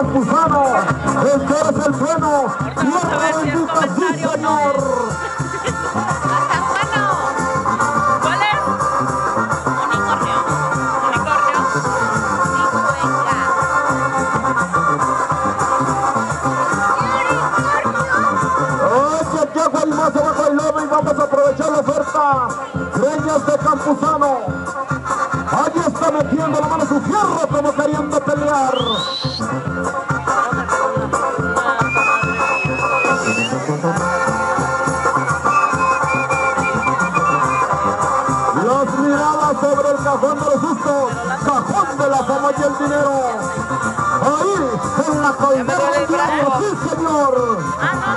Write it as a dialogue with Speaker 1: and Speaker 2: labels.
Speaker 1: Campuzano, este es el bueno, tierra bendita, sí señor.
Speaker 2: ¿Cuál es? Unicornio.
Speaker 1: Oye, que agua y más abajo el lobo y vamos a aprovechar la oferta. Greñas de Campuzano. Allí está metiendo la mano a su fierro como queriendo pelear. Las miradas sobre el cajón de los sustos, cajón de la fama y el dinero. Ahí, en la caldera del diablo, sí señor.